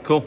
Cool.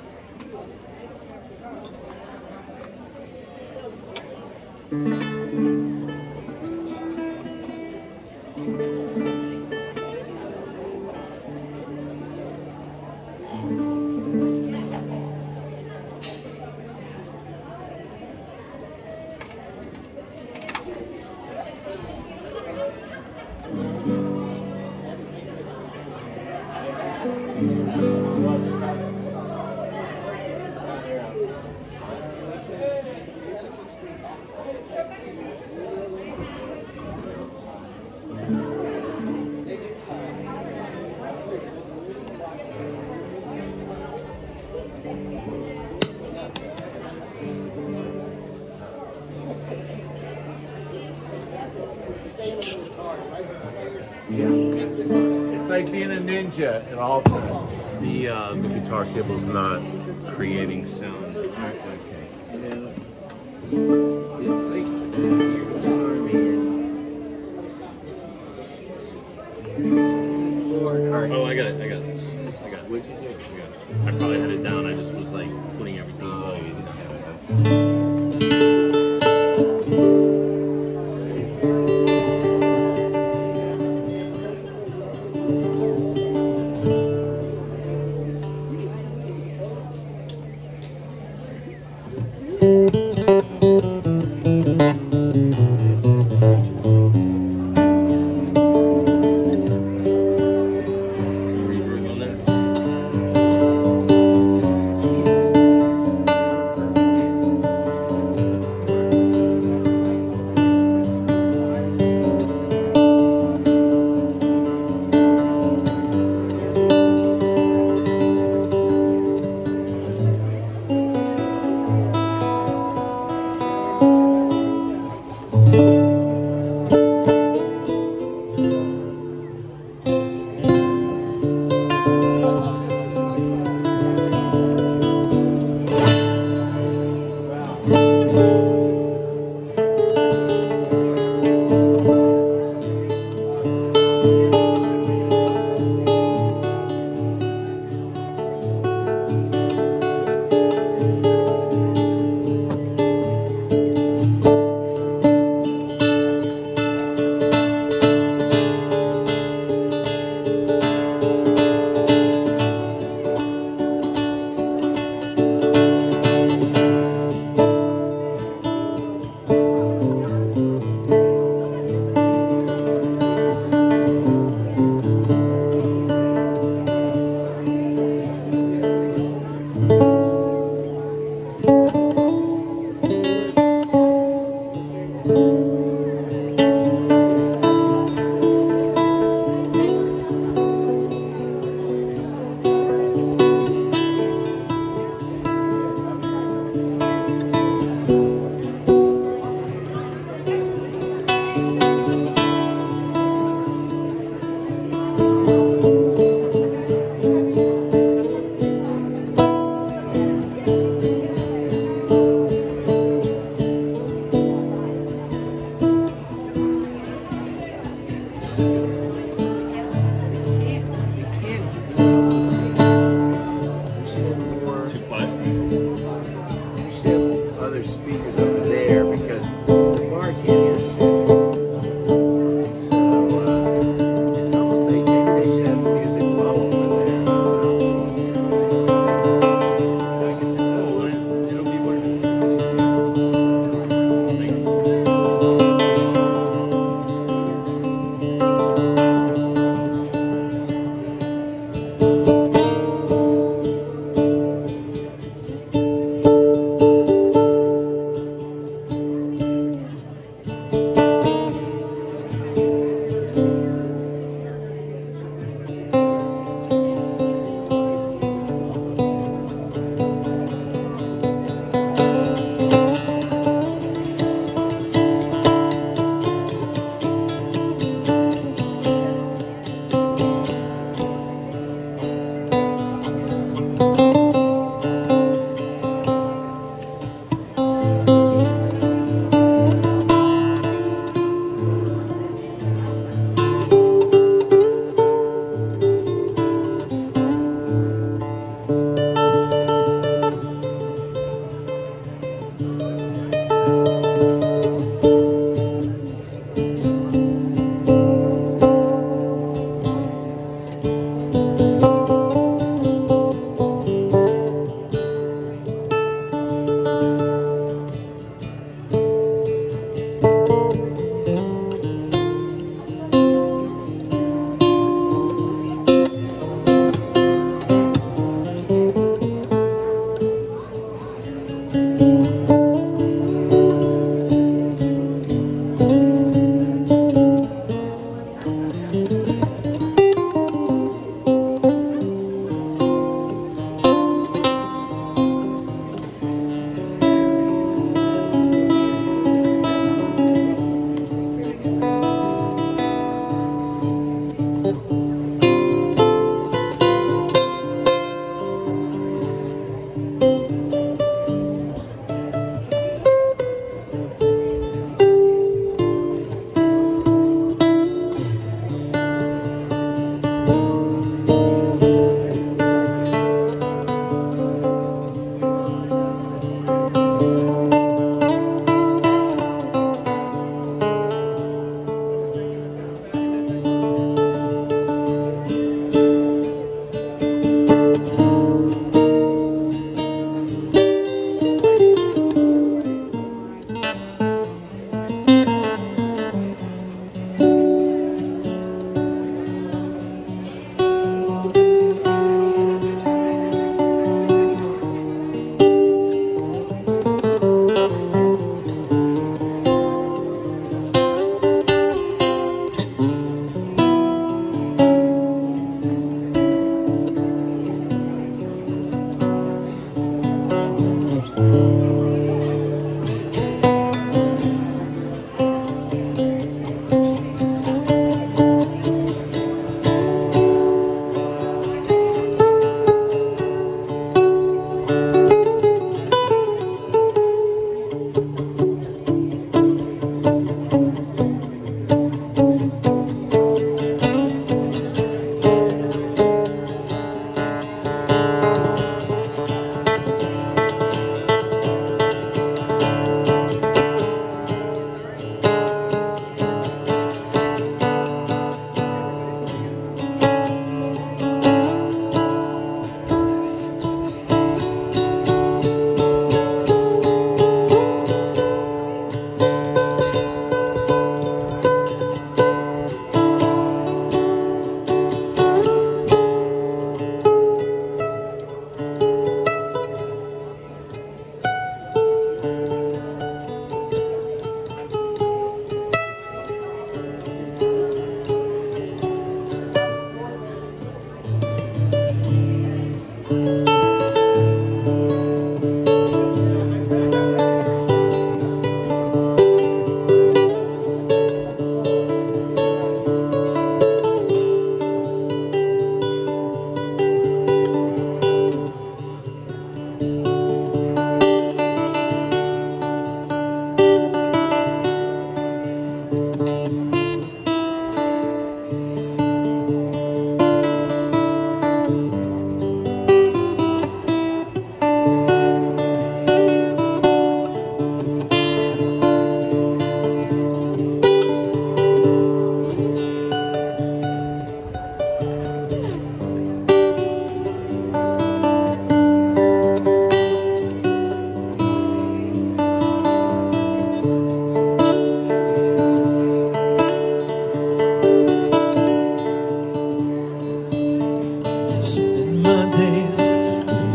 It's like being a ninja at all times. The guitar cable's not creating sound. Okay. Yeah. It's like your guitar, man. Lord, Oh, I got it. I got it. I got it. What'd you do? I got it. I probably had it down. I just was like putting everything Oh, low. you didn't have it done. Reverb on that.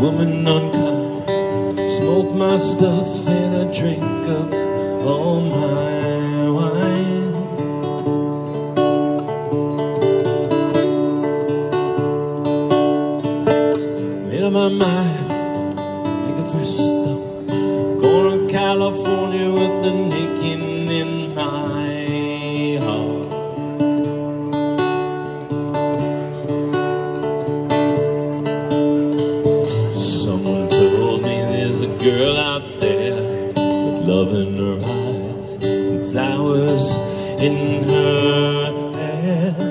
woman unkind. Smoke my stuff and I drink up all my wine. Made up my mind, make a first stop. Going to California with the naked in my heart. Someone told me there's a girl out there with love in her eyes and flowers in her hair.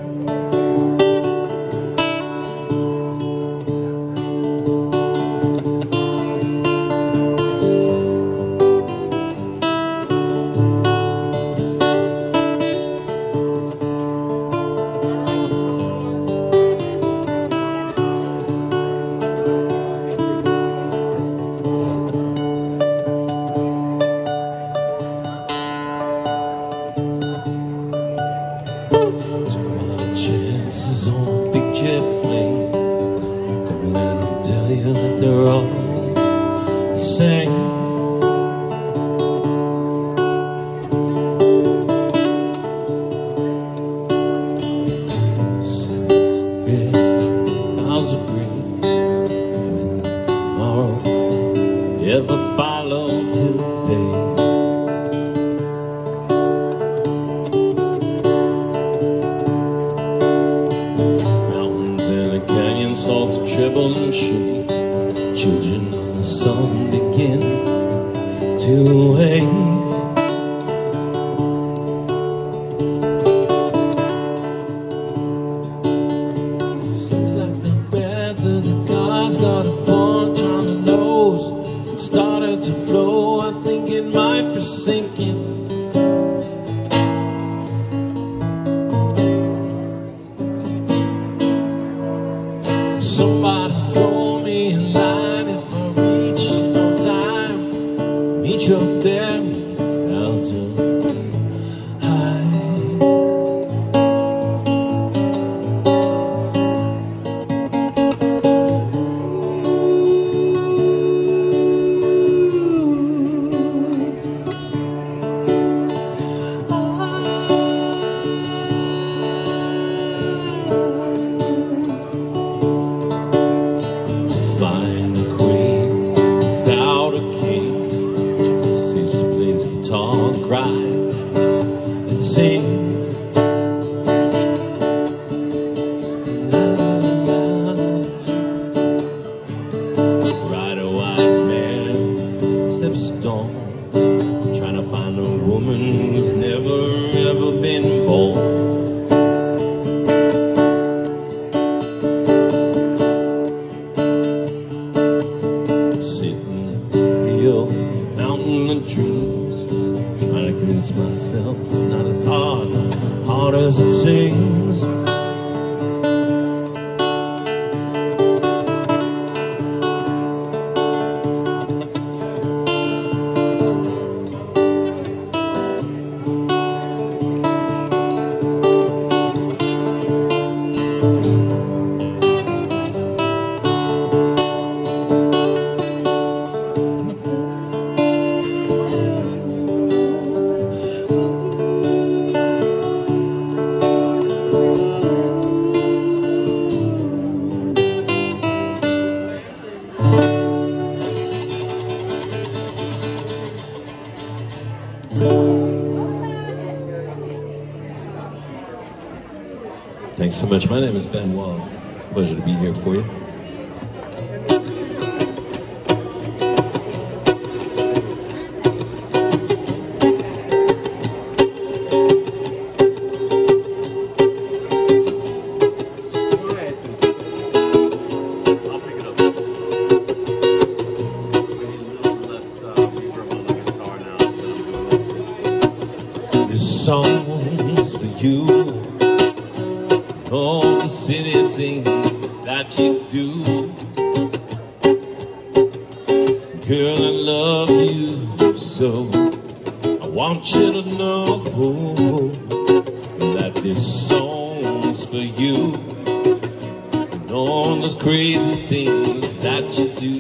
They're all the same. Yeah, clouds are green, and tomorrow never follow today. Mountains and a canyon, salts, tremble and shake. Children of the sun begin to wake. Seems like the bad that the gods got a punch on the nose and started to flow. I think it might be sinking. Somebody throw me a line if I reach on time. Meet you up there, altitude high. Find a queen without a king. She says she plays guitar, cries, and sings. La, la, la. Ride a white man, steps stone, trying to find a woman who's never ever been born. Mountain of dreams, trying to convince myself it's not as hard as it seems. Thanks so much. My name is Benoir. It's a pleasure to be here for you. This song's for you. All the silly things that you do. Girl, I love you so. I want you to know that this song's for you. And all all those crazy things that you do.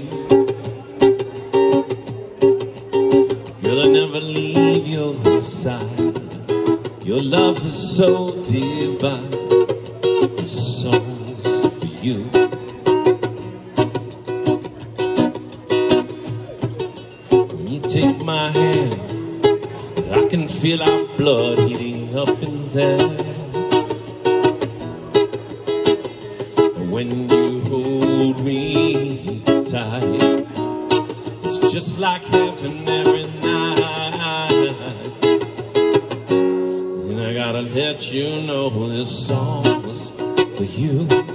Girl, I never leave your side. Your love is so divine. This song's for you. When you take my hand, I can feel our blood heating up in there. When you hold me tight, it's just like heaven every night. And I gotta let you know this song was for you.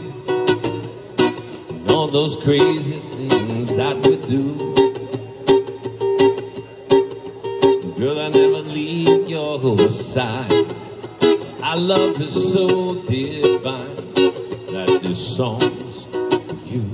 And all those crazy things that we do. Girl, I never leave your side. Our love is so divine that this song's for you.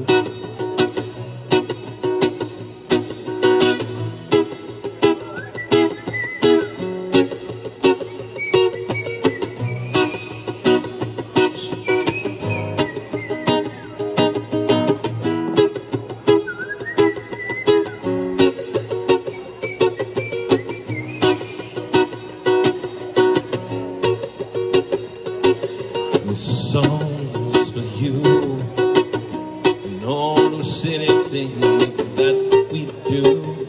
This song's for you. And all those silly things that we do.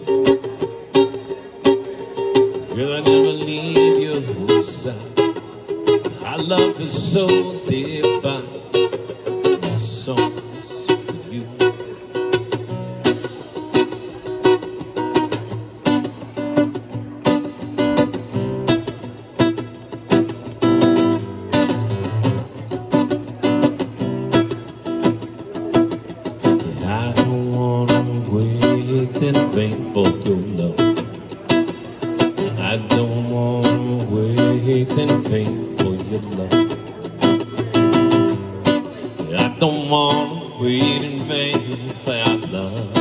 Girl, I never leave your side. Our love is so divine. This song's for you. I don't wanna wait in vain for your love. I don't wanna wait in vain for your love. I don't wanna wait in vain for your love.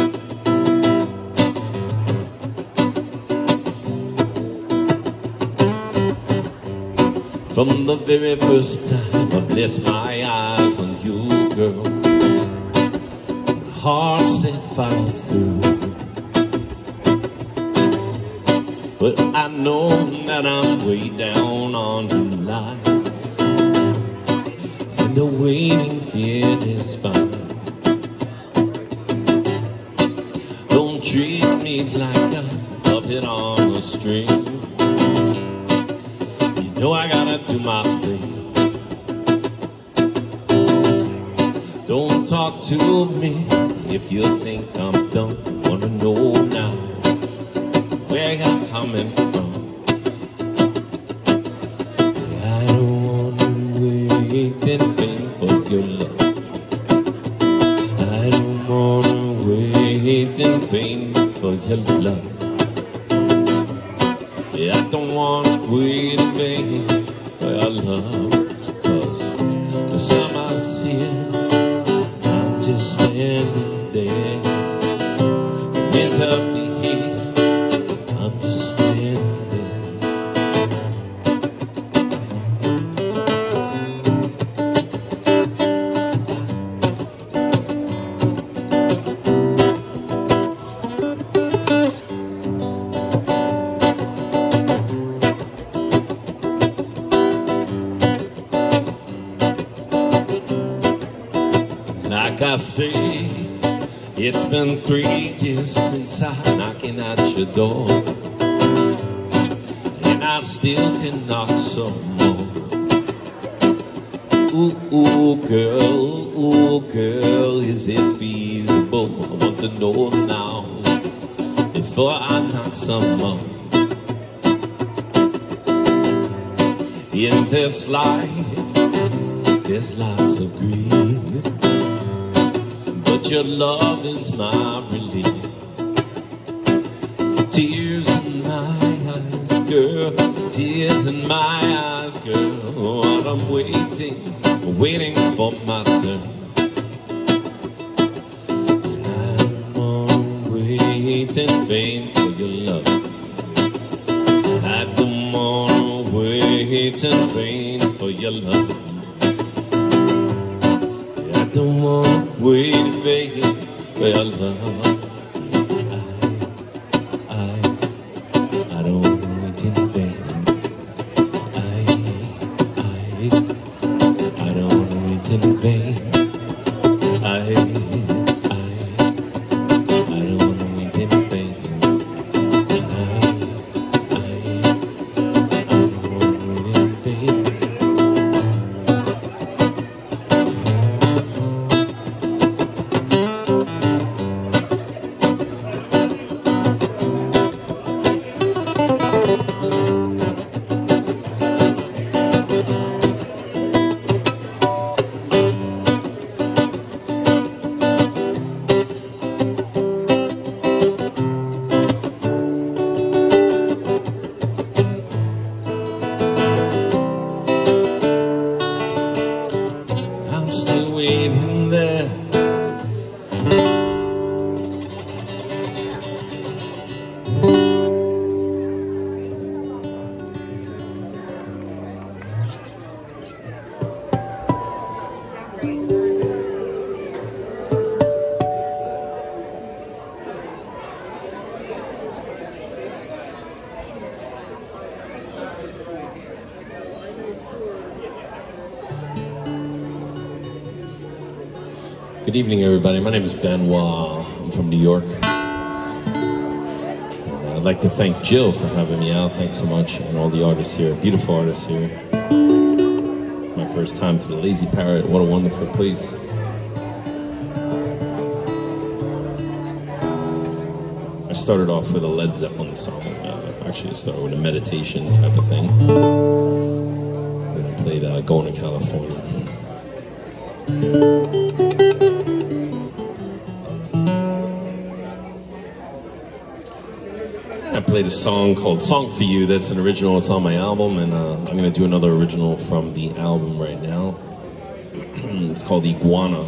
From the very first time I blessed my eyes on you, girl, heart said follow through. But I know that I'm way down on the line, and the waiting fear is fine. Don't treat me like a puppet on a string. You know I gotta do my thing. Don't talk to me if you think I'm dumb. Wanna know now where you're coming from. I don't wanna wait in vain for your love. I don't wanna wait in vain for your love. I don't wanna wait in vain for your love. 'Cause the summer's here, I'm just standing there. Winter be here, I'm just standing there. Like I say, it's been 3 years since I'm knocking at your door, and I still can knock some more. Ooh, girl, is it feasible? I want to know now before I knock some more. In this life, there's lots of grief, but your love is my relief. Tears in my eyes, girl, tears in my eyes, girl. While I'm waiting for my turn. And I don't wanna wait in vain for your love. I don't wanna wait in vain for your love. I don't wanna way to Vegas, where I love. I don't wait in vain. I don't wait in vain. I don't wait in vain. I'm still waiting there. Good evening, everybody. My name is Benoir. I'm from New York. And I'd like to thank Jill for having me out. Thanks so much. And all the artists here, beautiful artists here. My first time to the Lazy Parrot. What a wonderful place. I started off with a Led Zeppelin song. Actually, I started with a meditation type of thing. Then I played Going to California. I played a song called Song For You. That's an original. It's on my album, and I'm going to do another original from the album right now. It's called Iguana.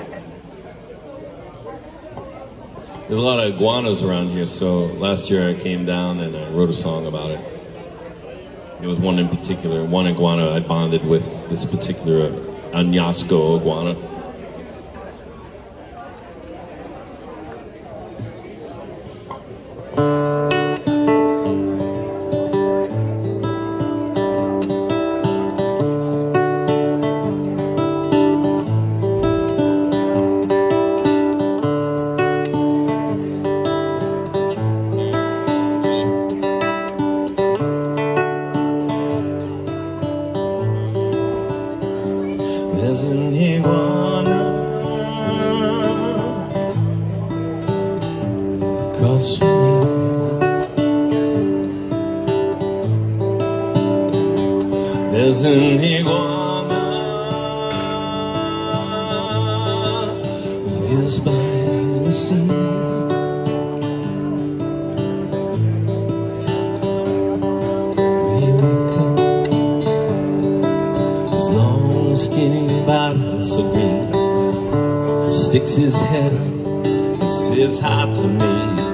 There's a lot of iguanas around here, so last year I came down and I wrote a song about it. There was one in particular, one iguana I bonded with, this particular Añasco iguana. There's an iguana across from you. There's an iguana who lives by the sea. Skinny body so green, sticks his head up and says hi to me.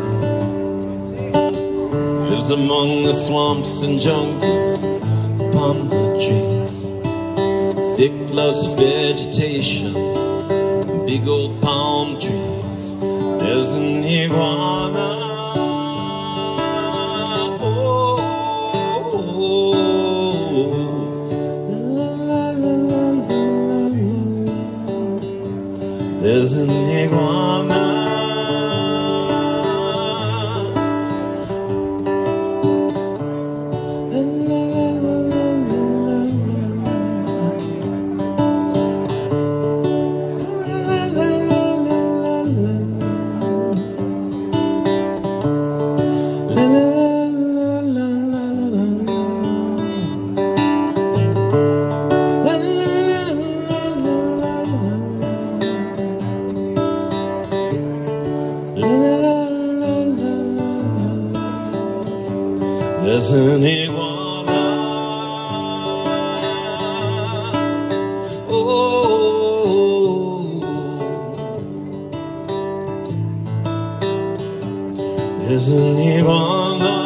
Lives among the swamps and jungles, upon the trees, thick lush vegetation, big old palm trees. There's an iguana. There's an iguana. There's an iguana. Oh, there's an iguana.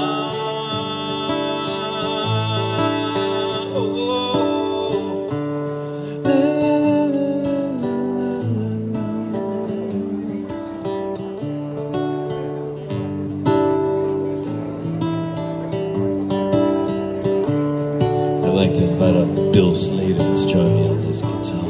Oh, la, la, la, la, la, la. invite up Bill Slater to join me on his guitar.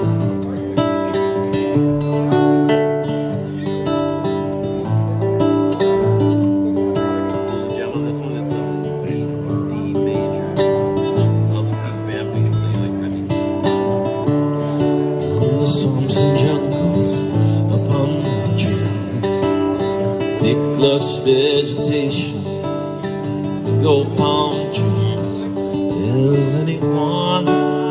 Thick, lush vegetation, gold palm trees. Is anyone?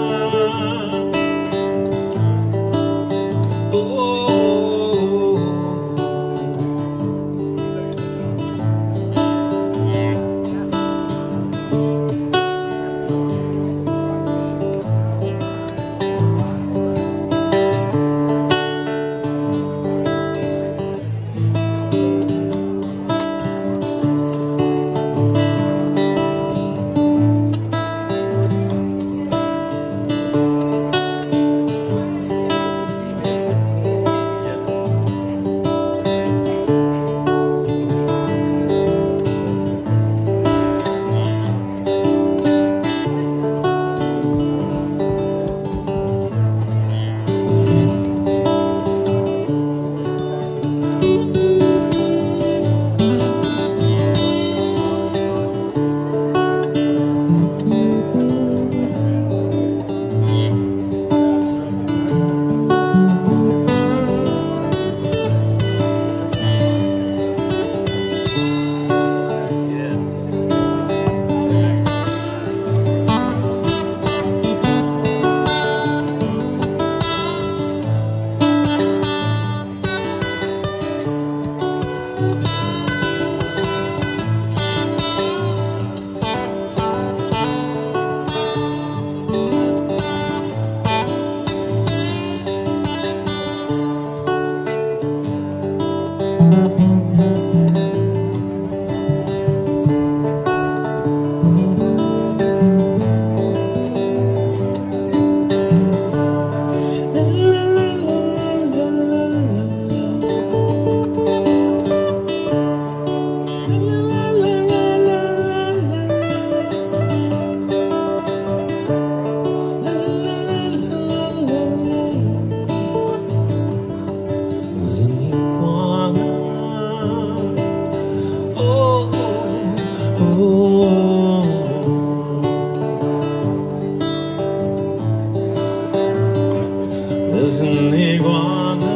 There's an iguana.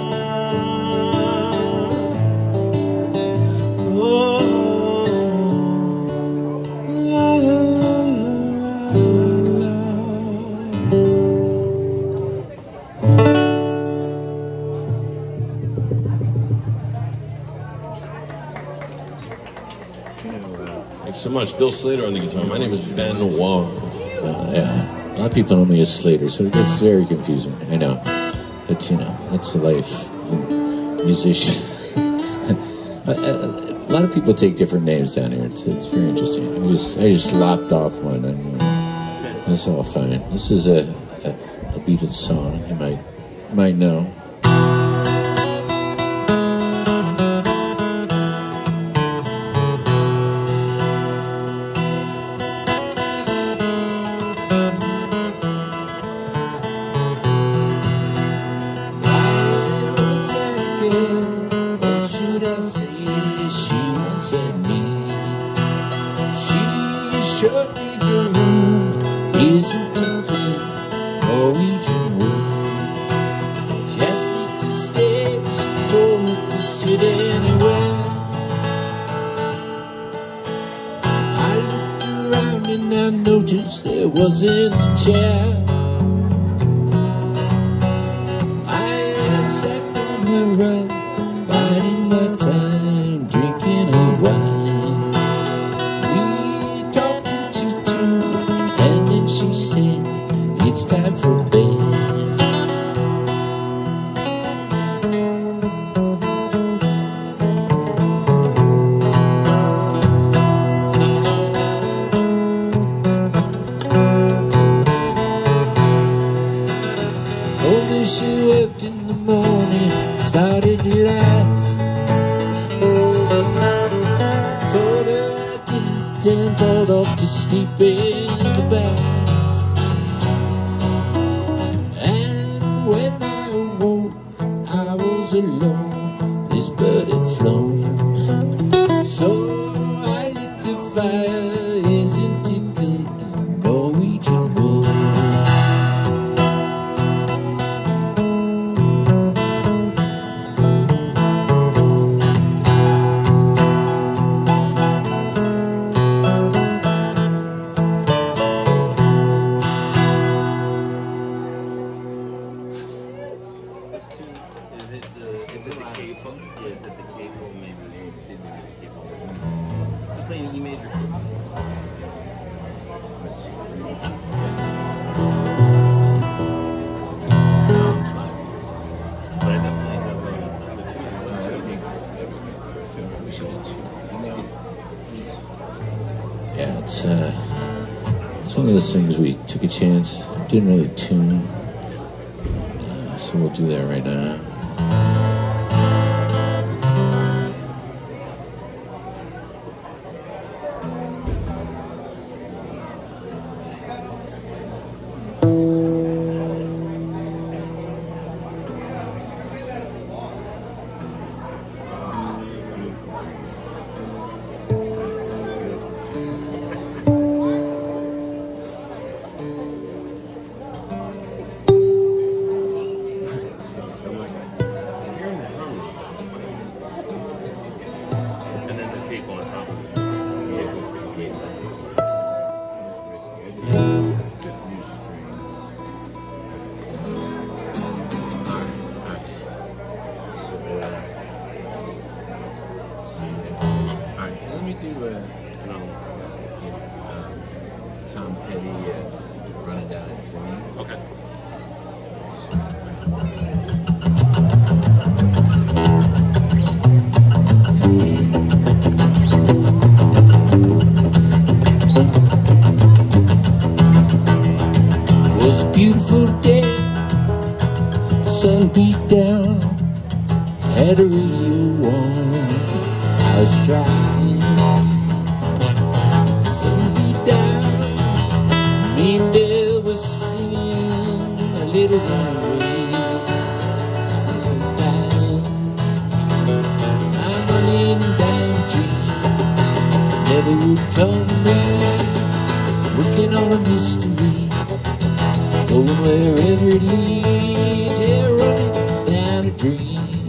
Oh, la la la la la Thanks so much. Bill Slater on the guitar. My name is Benoir. Yeah. A lot of people know me as Slater, so it gets very confusing. I know. But, you know, that's the life of a musician. A lot of people take different names down here. It's very interesting. I just lopped off one. Anyway. That's all fine. This is a Beatles song you might know. Showed me the room, isn't it good? Norwegian wood. She asked me to stay, she told me to sit anywhere. I looked around and I noticed there wasn't a chair. I sat on the rug, biding my time, drinking a wine. She said, it's time for bed. Told me she worked in the morning, started to laugh. Told her I didn't and called off to sleep in the bath. his blood had flown. So I lit the fire, isn't it good, Norwegian wood? Yeah, it's one of those things we took a chance, didn't really tune, so we'll do that right now. Tom Petty, Running Down in 20. Okay. It was a beautiful day, sun beat down, had a radio on, I was driving. Sun beat down, me and Dale was singing a little runaway. I was flying, I'm running down dream, never would come to me, working on a mystery. Going wherever it leads, yeah, running down a dream.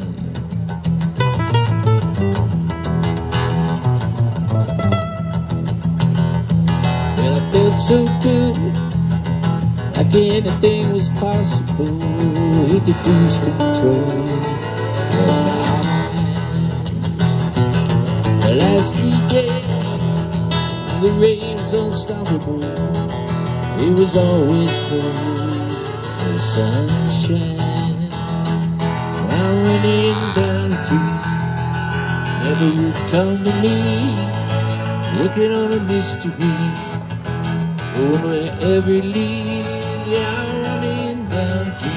Well, I felt so good, like anything was possible. Hit the cruise control of my eyes. The last 3 days, the rain was unstoppable. It was always cold, the sunshine. I'm running down a tree, never would come to me, working on a mystery. Going wherever it leads, yeah, I'm running down a tree.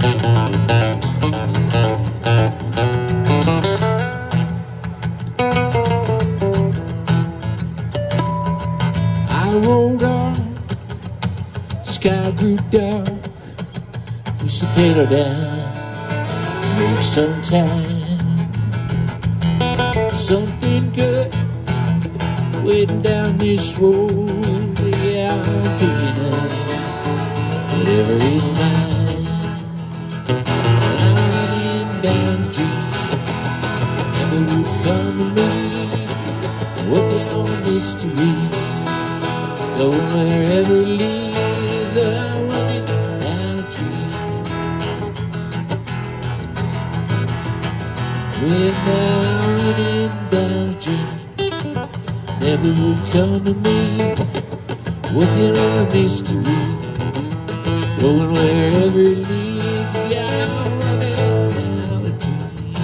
I rolled on, sky grew dark, push the pedal down, make some time. Something good waiting down this road. Yeah, I'm picking up whatever is mine. And I'm running down the street, never would come to me, working on mystery, going wherever it leads. I'm running down the street. Well, now I'm running down the street, never would come to me, working on a mystery, going wherever it leads. Yeah, I'm running down the street.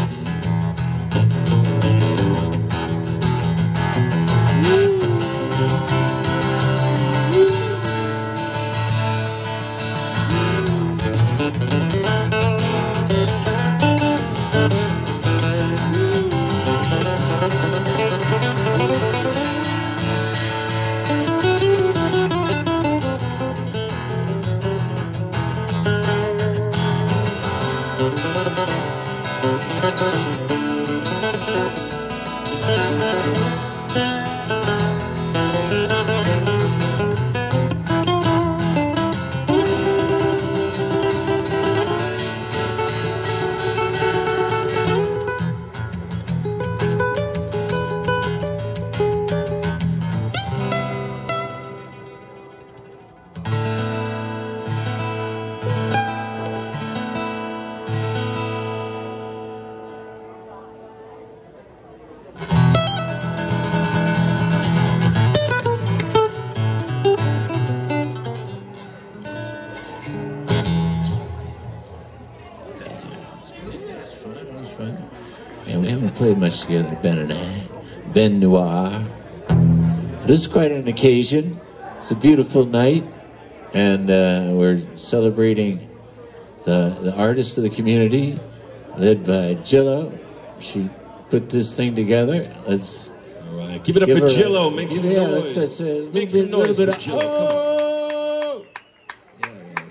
And we haven't played much together, Ben and I. Benoir. This is quite an occasion. It's a beautiful night, and we're celebrating the artist of the community, led by Jillo. She put this thing together. Let's all right, give it up for Jillo. Make some noise. Let's a Make some noise little bit for Jillo. Oh! Yeah.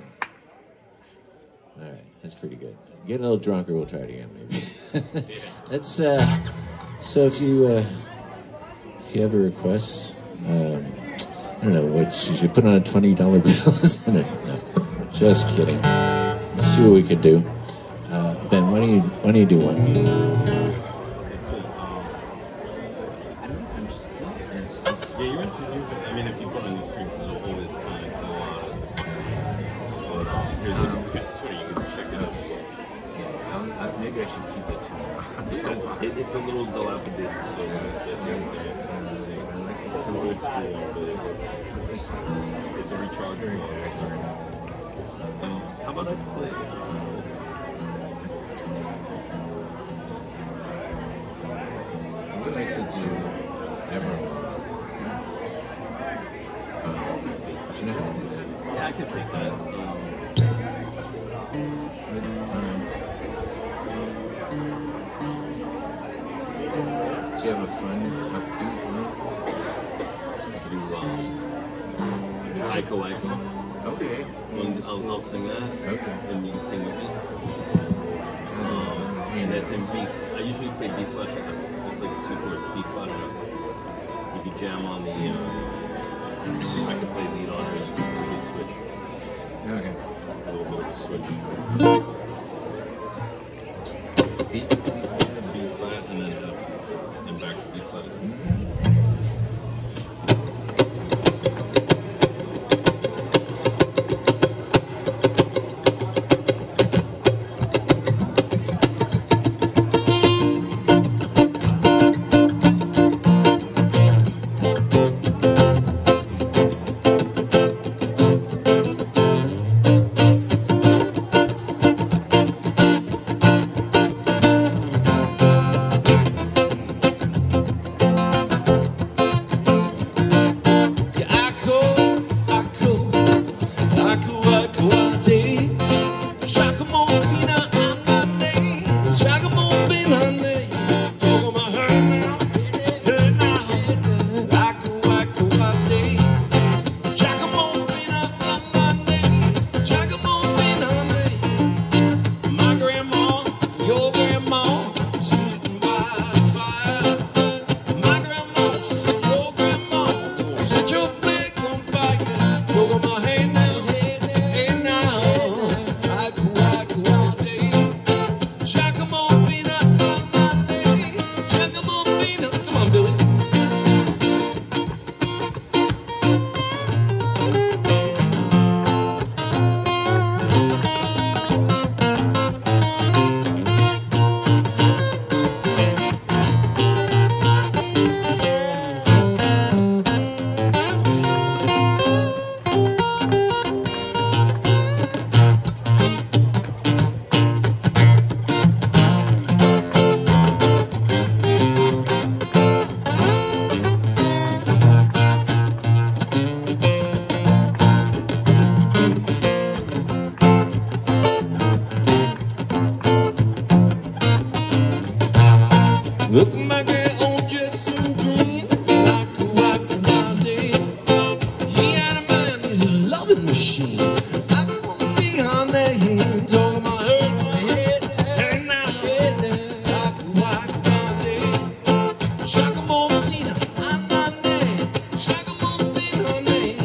All right, that's pretty good. Get a little drunker, we'll try it again, maybe. Let's, so if you have a request, I don't know, what, should put on a $20 bill? No, just kidding. Let's see what we can do. Ben, why don't you do one? I don't know if I'm still. Yeah, you're into. I mean, if you put on the strings, it'll always kind of go on. So here's the sweater. You can check it out. Yeah, maybe I should keep it to It's a little dilapidated, so sitting there. It's an old school one, but it's a recharger. How about I play? Let's see. I would like to do Evermore. Do you know how to do that? Yeah, I can take that. Do you have a fun upbeat one? I can do Ico Ico. Okay. I'll sing that. Okay. And you can sing with me. And that's in B. I usually play B flat. It's like a 2-chord B flat. You can jam on the. I can play lead on it. You can switch. Okay. A little bit of a switch. B flat and then F, and back to B flat. Look back at old Jesse Green, like a wild day. He had a man, he's a loving machine. I wanna be her name, talking about her head, hey now, like a wild day. Shakamofina, I'm my name. Shakamofina, her name.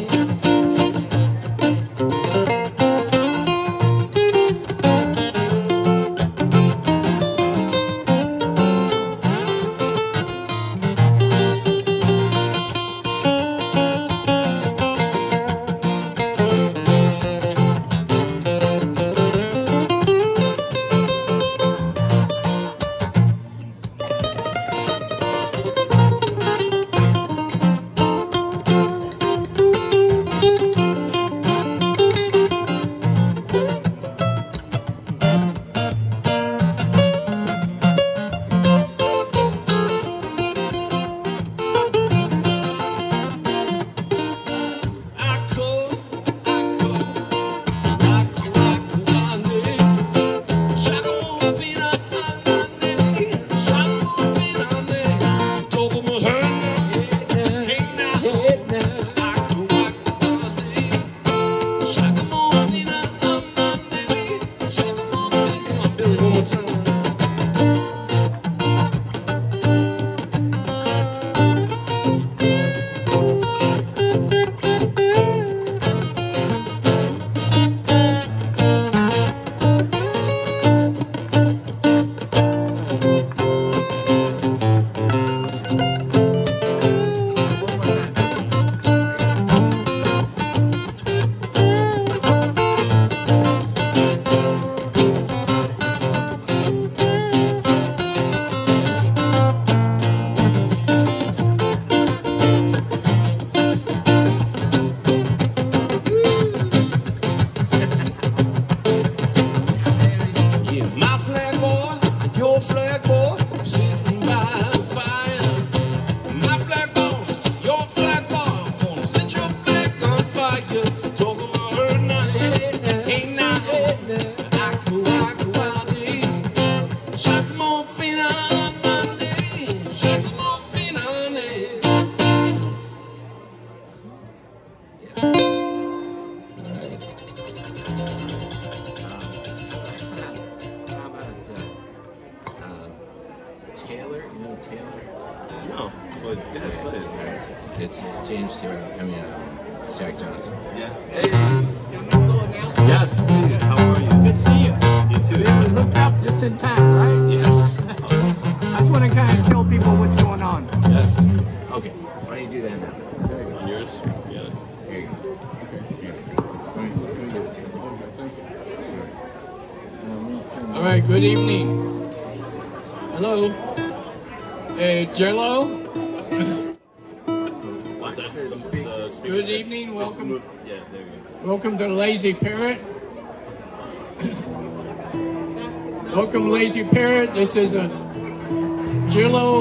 Taylor, you know Taylor? No, but yeah, play it. It's James Taylor. I mean, Jack Johnson. Yeah. Hey. Yes, please. How are you? Good to see you. You too. We hooked up just in time, right? Yes. I just want to kind of tell people what's going on. Yes. Okay, why don't you do that now? On yours? Yeah. Here you go. Here you go. Let me give it to you. Sure. All right, good evening. Hello. Hey, Jello. Good evening, welcome. Yeah, there you go. Welcome to Lazy Parrot. Welcome, Lazy Parrot. This is a Jello,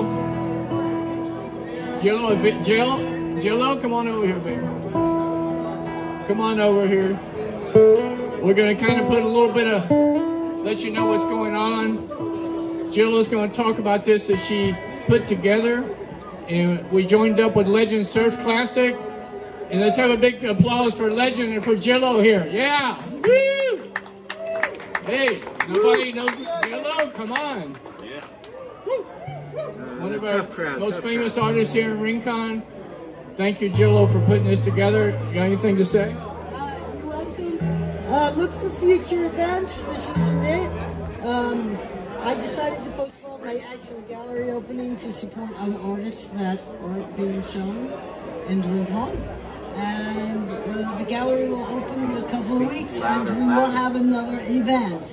come on over here, baby. Come on over here. We're gonna kind of put a little bit of, let you know what's going on. Jill's going to talk about this that she put together, and we joined up with Legend Surf Classic, and let's have a big applause for Legend and for Jillo here. Yeah! Woo! Hey, nobody knows Jillo? Come on! Yeah. One of our most famous artists here in Rincon. Thank you, Jillo, for putting this together. You got anything to say? You're welcome. Look for future events. This isn't it. I decided to postpone my actual gallery opening to support other artists that aren't being shown in Rincon. And the gallery will open in a couple of weeks, and we will have another event.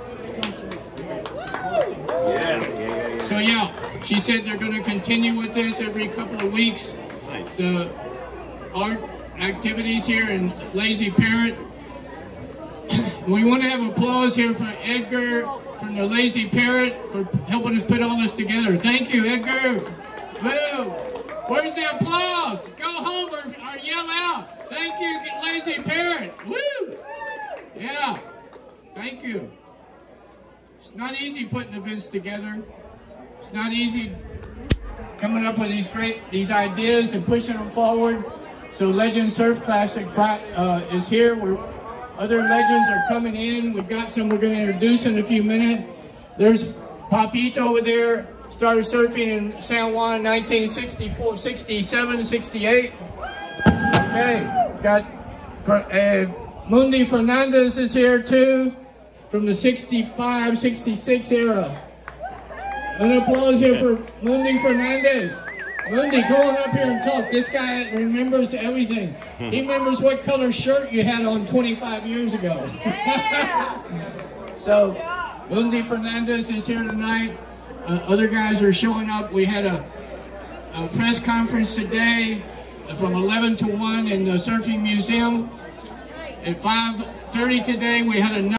So yeah, she said they're going to continue with this every couple of weeks. Nice. The art activities here in Lazy Parrot. We want to have applause here for Edgar from the Lazy Parrot for helping us put all this together. Thank you, Edgar. Woo! Where's the applause? Go home or yell out. Thank you, Lazy Parrot. Woo! Yeah. Thank you. It's not easy putting events together. It's not easy coming up with these ideas and pushing them forward. So Legend Surf Classic is here. Other legends are coming in. We've got some we're going to introduce in a few minutes. There's Papito over there. Started surfing in San Juan in 1964, 67, 68. Okay, got Mundi Fernandez is here too, from the 65, 66 era. An applause here for Mundi Fernandez. Mundi, go on up here and talk. This guy remembers everything. He remembers what color shirt you had on 25 years ago. Yeah. So, Mundi Fernandez is here tonight. Other guys are showing up. We had a press conference today from 11 to 1 in the Surfing Museum. At 5:30 today, we had another